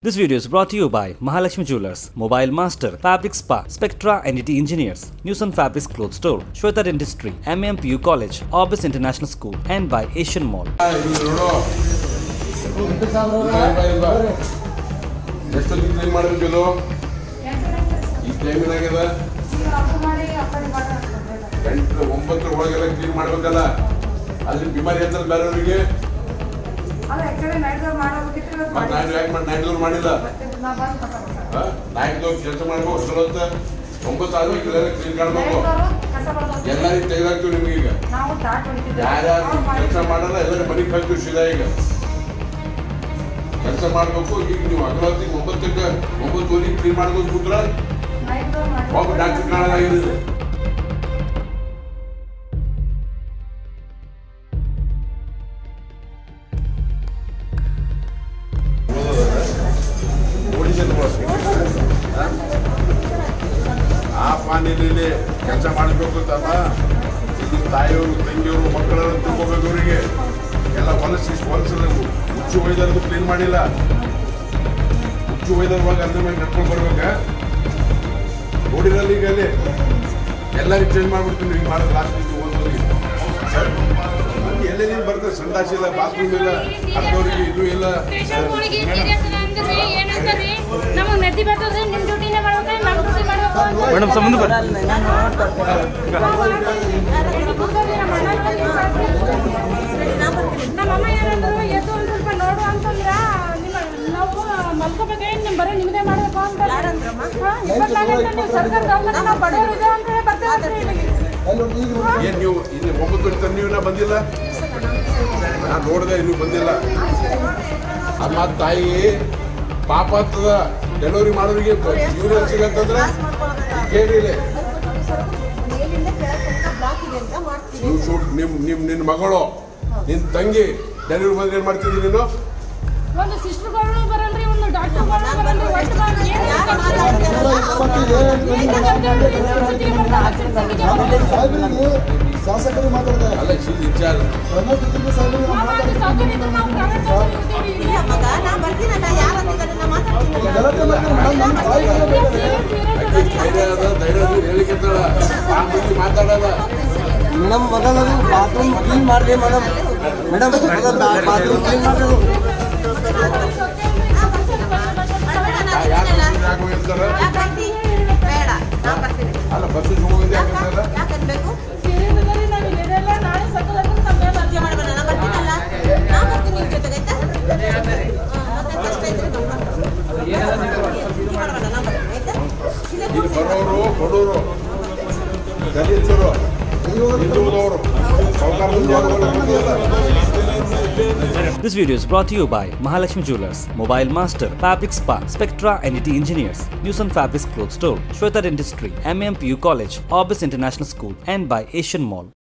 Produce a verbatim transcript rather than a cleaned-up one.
This video is brought to you by Mahalakshmi Jewelers, Mobile Master, Fabric Spa, Spectra N D T Engineers, Newson Fabrics Clothes Store, Shweta Dentistry, M A M P U College, Orbis International School, and by Asian Mall. ಕೆಲಸ ಮಾಡಬೇಕು ಒಂಬತ್ತು ಆದ್ಮೇಲೆ clean ಕಾಣಬೇಕು ಎಲ್ಲರಿಗೂ ತೆಗೆದಾಕ್ತಿವಿ ನಿಮ್ಗೆ ಈಗ ಯಾರ್ಯಾರು ಕೆಲಸ ಮಾಡಲ್ಲ ಎಲ್ಲರೂ ಮನೆಗೆ ಕಳ್ತೀವಿ ಸೀದಾ ಈಗ ಕೆಲಸ ಮಾಡಬೇಕು ಈಗ ನೀವು ಹಗಲೊತ್ತಿಗೆ ಒಂಬತ್ತಕ್ಕೆ ಒಂಬತ್ತುವರೆಗೆ ಕ್ಲೀನ್ ಮಾಡ್ಬೋದು ಕೂತ್ರ ಒಬ್ಬ ಡಾಕ್ಟರ್ ಕಾಣಲಾಗಿದೆ ಆ ಪಾನಿಯಲ್ಲಿ ಕೆಲಸ ಮಾಡಬೇಕು ತಮ್ಮ ಇಲ್ಲಿ ತಾಯಿಯವರು ತಂಗಿಯವರು ಮಕ್ಕಳನ್ನು ತಿಳ್ಕೋಬೇಕು ಅವರಿಗೆ ಎಲ್ಲ ಹೊಲಸಿ ಹೊಲಸ ಹುಚ್ಚು ಒಯ್ದರ್ದು ಕ್ಲೀನ್ ಮಾಡಿಲ್ಲ ಹುಚ್ಚು ಒಯ್ದರ್ವಾಗ ಅದ್ರ ಮೇಲೆ ನಡ್ಕೊಂಡು ಬರ್ಬೇಕ ನೋಡಿರಲ್ಲಿ ಈಗ ಅಲ್ಲಿ ಎಲ್ಲರಿಗೂ ಚೇಂಜ್ ಮಾಡ್ಬಿಡ್ತೀನಿ ಈಗ ಮಾಡೋದು ಲಾಸ್ಟ್ ಓದೋರಿಗೆ ಸರ್ ಎಲ್ಲೆಲ್ಲಿ ಬರ್ತದೆ ಸಂಡಾಸ ಇಲ್ಲ ಬಾತ್ರೂಮ್ ಇಲ್ಲ ಅರ್ಧವ್ರಿಗೆ ಇದು ಇಲ್ಲ ಮೇಡಮ್ ಸಂಬಂಧ ಬರ ನಮ್ಮಮ್ಮ ಏನಂದ್ರು ಎದ್ದು ಒಂದು ಸ್ವಲ್ಪ ನೋಡು ಅಂತಂದ್ರ ನಾವು ಮಲ್ಕೋಬೇಕೇ ನಿಮ್ ಬರೀ ನಿಮ್ದೇ ಮಾಡ್ಬೇಕು ಅಂತ ಸರ್ಕಾರ ಗೌರ್ಮೆಂಟ್ ನಾವು ಬಡವರು ಇದೆ ಅಂತ ಹೇಳಿ ಬರ್ತೇವೆ ಏನ್ ನೀವು ಇಲ್ಲಿ ಒಂಬತ್ತು ನೀವು ಇನ್ನ ಬಂದಿಲ್ಲ ನಾನು ನೋಡಿದೆ ಇನ್ನೂ ಬಂದಿಲ್ಲ ಅಮ್ಮ ತಾಯಿ ಪಾಪ ಆಗ್ತದ ಡೆಲಿವರಿ ಮಾಡೋರಿಗೆ ಯೂರಿಯನ್ ಸಿಗಂತಂದ್ರೆ ಕೇಳಿಲ್ಲ ನಿಮ್ ನಿಮ್ ನಿನ್ನ ಮಗಳು ನಿನ್ ತಂಗಿ ಡೆಲಿವರಿ ಬಂದ್ರೆ ಏನ್ ಮಾಡ್ತಿದ್ದಿ ನೀನು ಒಂದು ಸಿಸ್ಟರ್ಗಳು ಬರಲ್ರಿ ಒಂದು ಡಾಕ್ಟರ್ಗಳು ಬರಲ್ರಿ ಶಾಸಕರು ಮಾತಾಡ್ತಾರೆ ಅಲ್ಲ ವಿಚಾರ ಹೇಳಿಕೆತ್ತಾಳ ಆ ಮಂದಿ ಮಾತಾಡಲ್ಲ ಮೇಡಮ್ ಮೊದಲು ಬಾತ್ರೂಮ್ ಕ್ಲೀನ್ ಮಾಡ್ರಿ ಮೇಡಮ್ ಮೇಡಮ್ ಬಾತ್ರೂಮ್ ಕ್ಲೀನ್ ಮಾಡ್ರಿ ಯಾಕೆ ಹೇಳ್ತಾರ ಅಲ್ಲ ಬಸ್ ಹೋಗಿದ್ದೆ ಯಾಕಂತಾರ ಇಲ್ಲಿ ಬರೋರು ಕೊಡೋರು ದಲಿತರು ಹಿಂದುಳಿದವರು This video is brought to you by Mahalakshmi Jewelers, Mobile Master, Fabric Spa, Spectra N D T Engineers, Newson Fabrics Clothes Store, Shweta Dentistry, M A M P U College, Orbis International School, and by Asian Mall.